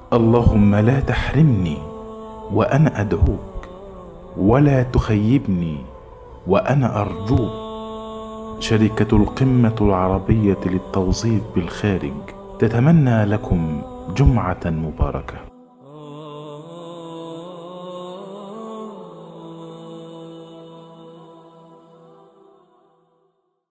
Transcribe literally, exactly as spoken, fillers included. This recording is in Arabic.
اللهم لا تحرمني وأنا أدعوك، ولا تخيبني وأنا أرجوك. شركة القمة العربية للتوظيف بالخارج تتمنى لكم جمعة مباركة.